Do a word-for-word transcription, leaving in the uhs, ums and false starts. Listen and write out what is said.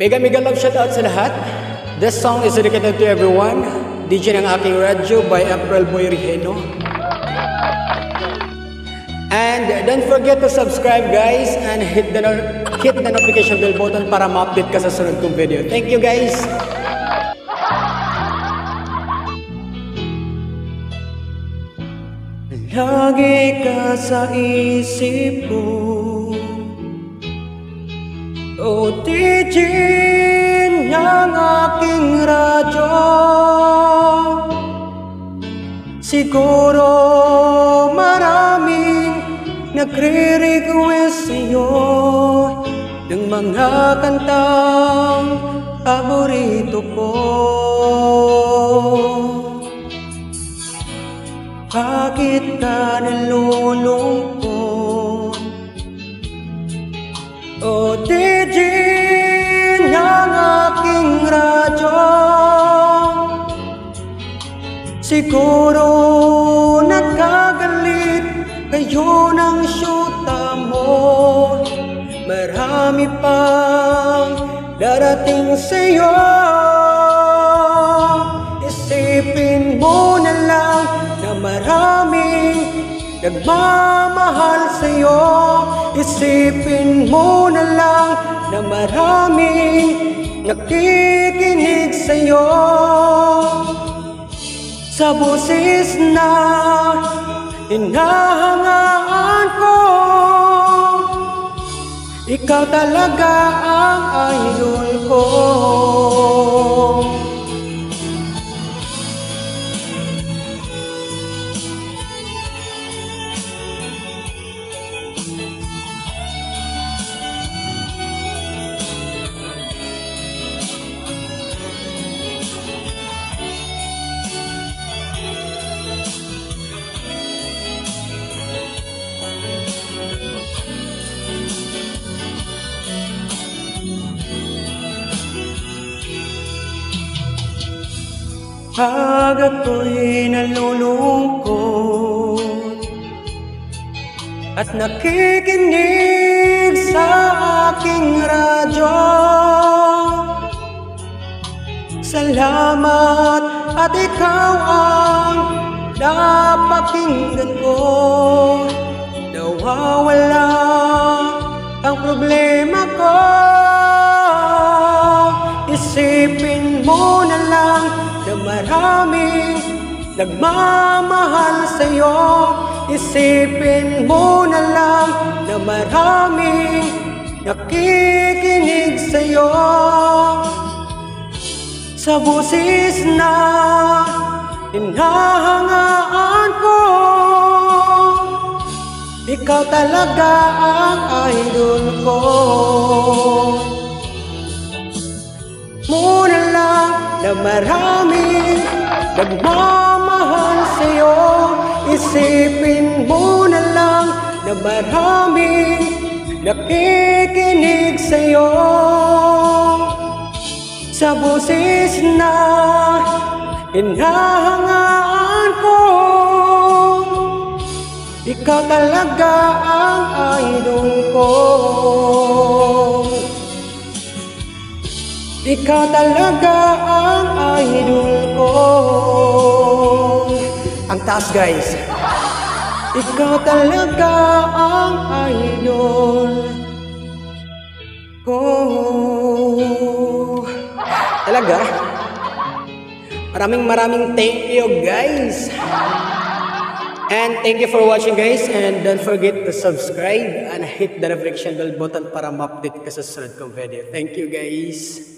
Mega mega love shoutout sa lahat. This song is dedicated to everyone. D J ng aking radyo by April Boy Rigeno. And don't forget to subscribe guys and hit the, hit the notification bell button para ma-update ka sa sunod kong video. Thank you guys! Lagi ka sa isip ko, o D J ng aking radyo. Siguro maraming nagre-request sa'yo ng mga kantang paborito ko. Bakit ka nalulungkot, o D J ng aking radyo? Siguro nagkagalit kayo ng syuta mo. Marami pang darating sa'yo. Isipin mo na lang na maraming nagmamahal sa'yo. Isipin mo na lang na maraming nakikinig sa'yo. Sa boses na hinahangaan ko, ikaw talaga ang idol ko. Pag ako'y nalulungkot at nakikinig sa aking radyo, salamat at ikaw ang napakinggan ko. Nawawala ang problema ko. Isipin mo na lang na maraming nagmamahal sa'yo. Isipin mo na lang na maraming nakikinig sa'yo. Sa boses na hinahangaan ko, ikaw talaga ang idol ko. Muna lang na maraming nagmamahal sa'yo. Isipin mo na lang na maraming nakikinig sa'yo. Sa boses na hinahangaan ko, ikaw talaga ang idol ko. Ikaw talaga ang idol ko. Ang taas guys. Ikaw talaga ang idol ko. Talaga? Maraming maraming thank you guys. And thank you for watching guys. And don't forget to subscribe and hit the notification bell button para ma-update ka sa sunod kong video. Thank you guys.